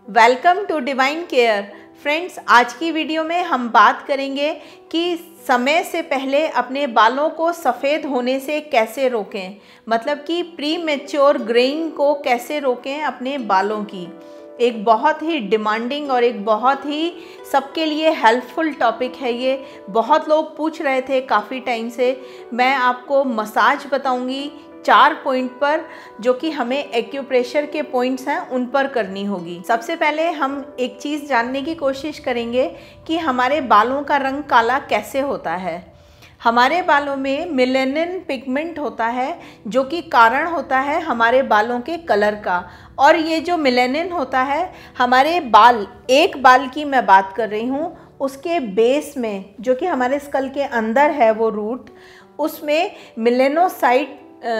Welcome to divine care. Friends, आज की video में हम बात करेंगे कि समय से पहले अपने बालों को सफ़ेद होने से कैसे रोकें, मतलब कि प्री मैच्योर ग्रेइंग को कैसे रोकें अपने बालों की। एक बहुत ही डिमांडिंग और एक बहुत ही सबके लिए हेल्पफुल टॉपिक है ये। बहुत लोग पूछ रहे थे काफ़ी टाइम से। मैं आपको मसाज बताऊंगी 4 पॉइंट पर, जो कि हमें एक्यूप्रेशर के पॉइंट्स हैं उन पर करनी होगी। सबसे पहले हम एक चीज़ जानने की कोशिश करेंगे कि हमारे बालों का रंग काला कैसे होता है। हमारे बालों में मेलानिन पिगमेंट होता है, जो कि कारण होता है हमारे बालों के कलर का। और ये जो मेलानिन होता है, हमारे बाल, एक बाल की मैं बात कर रही हूँ, उसके बेस में, जो कि हमारे स्कल के अंदर है वो रूट, उसमें मेलानोसाइट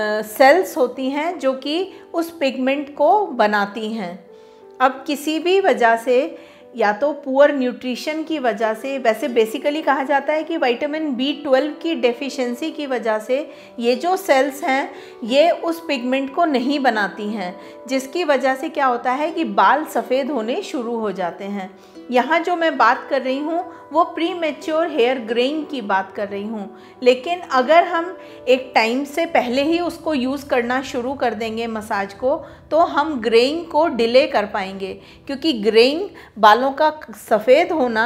सेल्स होती हैं जो कि उस पिगमेंट को बनाती हैं। अब किसी भी वजह से, या तो पुअर न्यूट्रिशन की वजह से, वैसे बेसिकली कहा जाता है कि विटामिन B12 की डेफिशिएंसी की वजह से ये जो सेल्स हैं ये उस पिगमेंट को नहीं बनाती हैं, जिसकी वजह से क्या होता है कि बाल सफ़ेद होने शुरू हो जाते हैं। यहाँ जो मैं बात कर रही हूँ वो प्री मैच्योर हेयर ग्रेइंग की बात कर रही हूँ। लेकिन अगर हम एक टाइम से पहले ही उसको यूज़ करना शुरू कर देंगे मसाज को, तो हम ग्रेइंग को डिले कर पाएंगे, क्योंकि ग्रेइंग, बालों का सफ़ेद होना,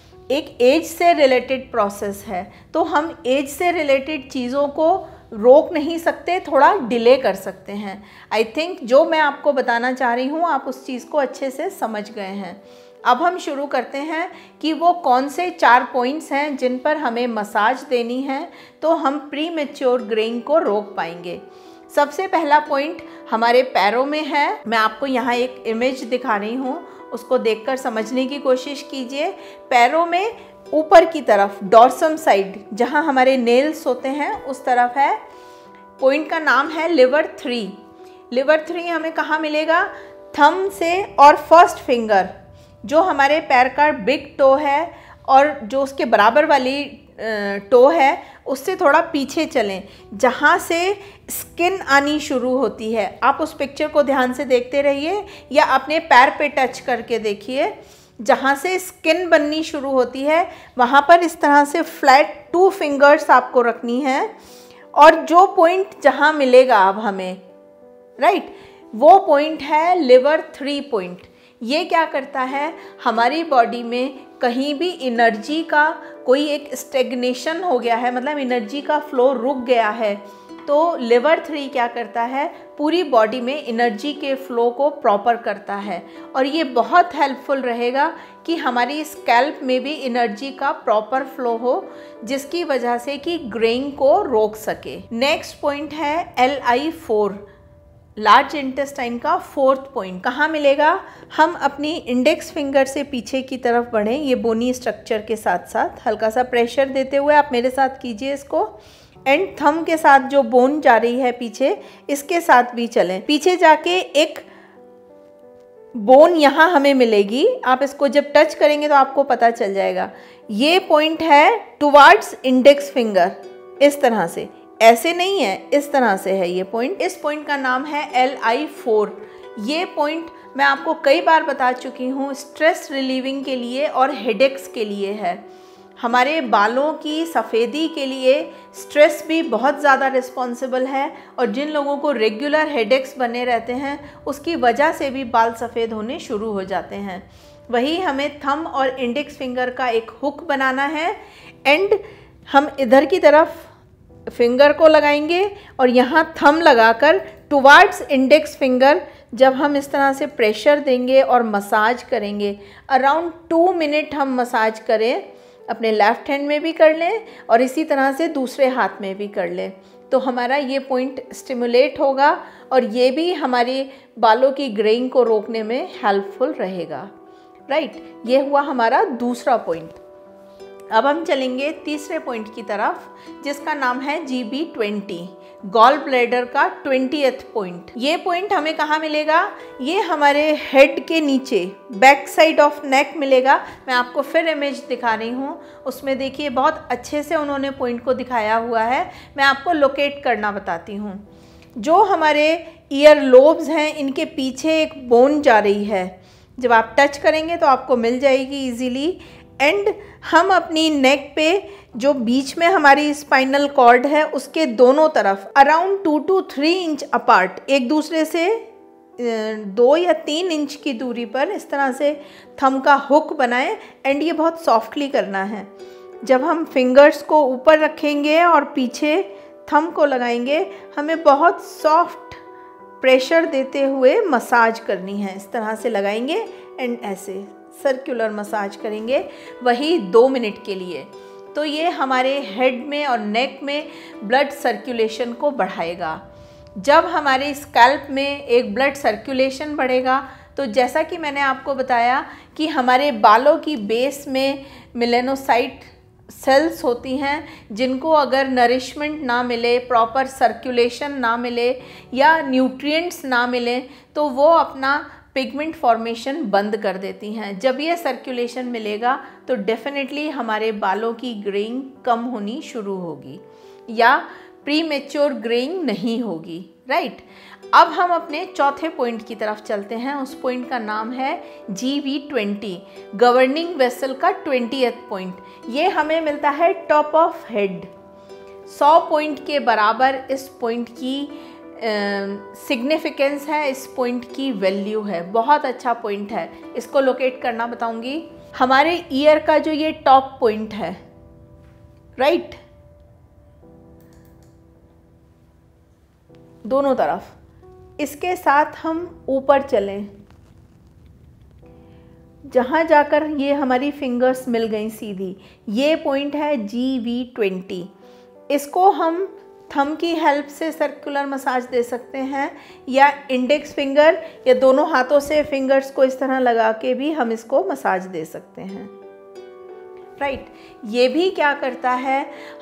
एक एज से रिलेटेड प्रोसेस है। तो हम एज से रिलेटेड चीज़ों को रोक नहीं सकते, थोड़ा डिले कर सकते हैं। आई थिंक जो मैं आपको बताना चाह रही हूँ आप उस चीज़ को अच्छे से समझ गए हैं। अब हम शुरू करते हैं कि वो कौन से 4 पॉइंट्स हैं जिन पर हमें मसाज देनी है, तो हम प्री मैच्योर ग्रेइंग को रोक पाएंगे। सबसे पहला पॉइंट हमारे पैरों में है। मैं आपको यहाँ एक इमेज दिखा रही हूँ, उसको देखकर समझने की कोशिश कीजिए। पैरों में ऊपर की तरफ, डॉर्सम साइड, जहाँ हमारे नेल्स होते हैं उस तरफ है। पॉइंट का नाम है लिवर 3। लिवर 3 हमें कहाँ मिलेगा? थंब से और फर्स्ट फिंगर, जो हमारे पैर का बिग टो है और जो उसके बराबर वाली टो है, उससे थोड़ा पीछे चलें, जहाँ से स्किन आनी शुरू होती है। आप उस पिक्चर को ध्यान से देखते रहिए या अपने पैर पे टच करके देखिए। जहाँ से स्किन बननी शुरू होती है वहाँ पर इस तरह से फ्लैट 2 फिंगर्स आपको रखनी है। और जो पॉइंट जहाँ मिलेगा अब हमें, राइट, वो पॉइंट है लिवर 3 पॉइंट। ये क्या करता है, हमारी बॉडी में कहीं भी एनर्जी का कोई एक स्टेग्नेशन हो गया है, मतलब एनर्जी का फ्लो रुक गया है, तो लिवर 3 क्या करता है, पूरी बॉडी में एनर्जी के फ्लो को प्रॉपर करता है। और ये बहुत हेल्पफुल रहेगा कि हमारी स्कैल्प में भी एनर्जी का प्रॉपर फ्लो हो, जिसकी वजह से कि ग्रेइंग को रोक सके। नेक्स्ट पॉइंट है LI4, लार्ज इंटेस्टाइन का 4th पॉइंट। कहाँ मिलेगा? हम अपनी इंडेक्स फिंगर से पीछे की तरफ बढ़ें, ये बोनी स्ट्रक्चर के साथ साथ हल्का सा प्रेशर देते हुए आप मेरे साथ कीजिए इसको। एंड थंब के साथ जो बोन जा रही है पीछे, इसके साथ भी चलें। पीछे जाके एक बोन यहाँ हमें मिलेगी, आप इसको जब टच करेंगे तो आपको पता चल जाएगा। ये पॉइंट है टुवार्ड्स इंडेक्स फिंगर, इस तरह से, ऐसे नहीं है, इस तरह से है ये पॉइंट। इस पॉइंट का नाम है LI4। ये पॉइंट मैं आपको कई बार बता चुकी हूँ, स्ट्रेस रिलीविंग के लिए और हेडेक्स के लिए है। हमारे बालों की सफ़ेदी के लिए स्ट्रेस भी बहुत ज़्यादा रिस्पॉन्सिबल है, और जिन लोगों को रेगुलर हेडेक्स बने रहते हैं उसकी वजह से भी बाल सफ़ेद होने शुरू हो जाते हैं। वही हमें थंब और इंडेक्स फिंगर का एक हुक बनाना है। एंड हम इधर की तरफ फिंगर को लगाएंगे और यहाँ थंब लगाकर टुवार्ड्स इंडेक्स फिंगर, जब हम इस तरह से प्रेशर देंगे और मसाज करेंगे, अराउंड 2 मिनट हम मसाज करें। अपने लेफ़्ट हैंड में भी कर लें और इसी तरह से दूसरे हाथ में भी कर लें, तो हमारा ये पॉइंट स्टिमुलेट होगा और ये भी हमारे बालों की ग्रेइंग को रोकने में हेल्पफुल रहेगा। राइट, ये हुआ हमारा दूसरा पॉइंट। अब हम चलेंगे तीसरे पॉइंट की तरफ, जिसका नाम है GB20, गॉल ब्लैडर का 20th पॉइंट। ये पॉइंट हमें कहाँ मिलेगा? ये हमारे हेड के नीचे, बैक साइड ऑफ नेक मिलेगा। मैं आपको फिर इमेज दिखा रही हूँ, उसमें देखिए बहुत अच्छे से उन्होंने पॉइंट को दिखाया हुआ है। मैं आपको लोकेट करना बताती हूँ। जो हमारे ईयर लोब्स हैं, इनके पीछे एक बोन जा रही है, जब आप टच करेंगे तो आपको मिल जाएगी इजीली। एंड हम अपनी नेक पे जो बीच में हमारी स्पाइनल कॉर्ड है उसके दोनों तरफ अराउंड 2 to 3 इंच अपार्ट, एक दूसरे से 2 या 3 इंच की दूरी पर इस तरह से थंब का हुक बनाएं। एंड ये बहुत सॉफ्टली करना है। जब हम फिंगर्स को ऊपर रखेंगे और पीछे थंब को लगाएंगे, हमें बहुत सॉफ्ट प्रेशर देते हुए मसाज करनी है। इस तरह से लगाएंगे एंड ऐसे सर्कुलर मसाज करेंगे, वही 2 मिनट के लिए। तो ये हमारे हेड में और नेक में ब्लड सर्कुलेशन को बढ़ाएगा। जब हमारे स्कैल्प में एक ब्लड सर्कुलेशन बढ़ेगा तो जैसा कि मैंने आपको बताया कि हमारे बालों की बेस में मेलेनोसाइट सेल्स होती हैं, जिनको अगर नरिशमेंट ना मिले, प्रॉपर सर्कुलेशन ना मिले या न्यूट्रिएंट्स ना मिले तो वो अपना पिगमेंट फॉर्मेशन बंद कर देती हैं। जब ये सर्कुलेशन मिलेगा तो डेफिनेटली हमारे बालों की ग्रेइंग कम होनी शुरू होगी या प्रीमेच्योर ग्रेइंग नहीं होगी, राइट। अब हम अपने चौथे पॉइंट की तरफ चलते हैं। उस पॉइंट का नाम है GV20, गवर्निंग वेसल का 20th पॉइंट। ये हमें मिलता है टॉप ऑफ हेड। 100 पॉइंट के बराबर इस पॉइंट की सिग्निफिकेंस है, इस पॉइंट की वैल्यू है। बहुत अच्छा पॉइंट है, इसको लोकेट करना बताऊंगी। हमारे ईयर का जो ये टॉप पॉइंट है, राइट, दोनों तरफ, इसके साथ हम ऊपर चलें, जहाँ जाकर ये हमारी फिंगर्स मिल गई सीधी, ये पॉइंट है GV20। इसको हम थंब की हेल्प से सर्कुलर मसाज दे सकते हैं या इंडेक्स फिंगर या दोनों हाथों से फिंगर्स को इस तरह लगा के भी हम इसको मसाज दे सकते हैं, राइट। ये भी क्या करता है,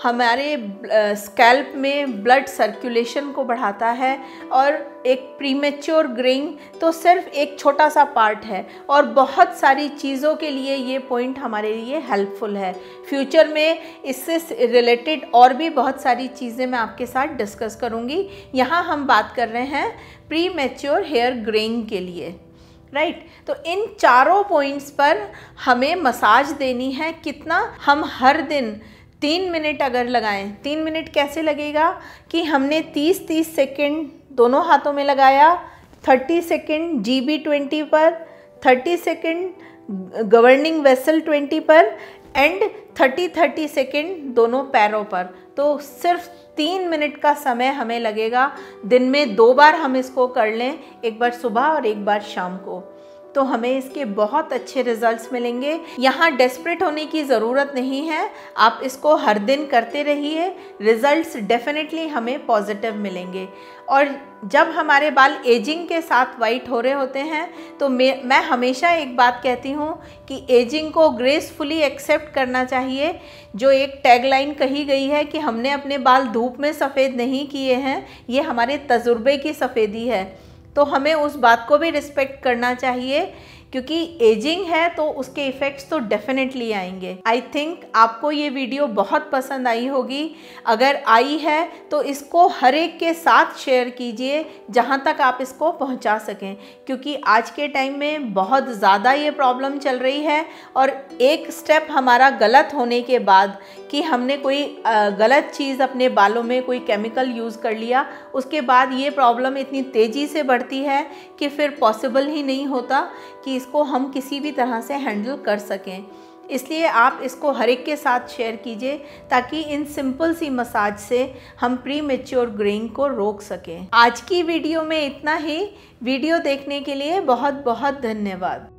हमारे स्कैल्प में ब्लड सर्कुलेशन को बढ़ाता है। और एक प्रीमेच्योर ग्रेइंग तो सिर्फ एक छोटा सा पार्ट है और बहुत सारी चीज़ों के लिए ये पॉइंट हमारे लिए हेल्पफुल है। फ्यूचर में इससे रिलेटेड और भी बहुत सारी चीज़ें मैं आपके साथ डिस्कस करूँगी। यहाँ हम बात कर रहे हैं प्रीमेच्योर हेयर ग्रेइंग के लिए, राइट। तो इन चारों पॉइंट्स पर हमें मसाज देनी है। कितना? हम हर दिन 3 मिनट अगर लगाएं। 3 मिनट कैसे लगेगा कि हमने 30-30 सेकेंड दोनों हाथों में लगाया, 30 सेकेंड GV20 पर, 30 सेकेंड गवर्निंग वेसल 20 पर एंड 30-30 सेकेंड दोनों पैरों पर। तो सिर्फ 3 मिनट का समय हमें लगेगा। दिन में 2 बार हम इसको कर लें, एक बार सुबह और एक बार शाम को, तो हमें इसके बहुत अच्छे रिजल्ट्स मिलेंगे। यहाँ डेस्परेट होने की ज़रूरत नहीं है, आप इसको हर दिन करते रहिए, रिजल्ट्स डेफिनेटली हमें पॉजिटिव मिलेंगे। और जब हमारे बाल एजिंग के साथ वाइट हो रहे होते हैं तो मैं हमेशा एक बात कहती हूँ कि एजिंग को ग्रेसफुली एक्सेप्ट करना चाहिए। जो एक टैगलाइन कही गई है कि हमने अपने बाल धूप में सफ़ेद नहीं किए हैं, ये हमारे तजुर्बे की सफ़ेदी है, तो हमें उस बात को भी रिस्पेक्ट करना चाहिए, क्योंकि एजिंग है तो उसके इफ़ेक्ट्स तो डेफिनेटली आएंगे। आई थिंक आपको ये वीडियो बहुत पसंद आई होगी। अगर आई है तो इसको हर एक के साथ शेयर कीजिए जहाँ तक आप इसको पहुँचा सकें, क्योंकि आज के टाइम में बहुत ज़्यादा ये प्रॉब्लम चल रही है। और एक स्टेप हमारा गलत होने के बाद कि हमने कोई गलत चीज़ अपने बालों में कोई केमिकल यूज़ कर लिया, उसके बाद ये प्रॉब्लम इतनी तेज़ी से बढ़ती है कि फिर पॉसिबल ही नहीं होता कि इसको हम किसी भी तरह से हैंडल कर सकें। इसलिए आप इसको हर एक के साथ शेयर कीजिए ताकि इन सिंपल सी मसाज से हम प्रीमेच्योर ग्रेइंग को रोक सकें। आज की वीडियो में इतना ही। वीडियो देखने के लिए बहुत बहुत धन्यवाद।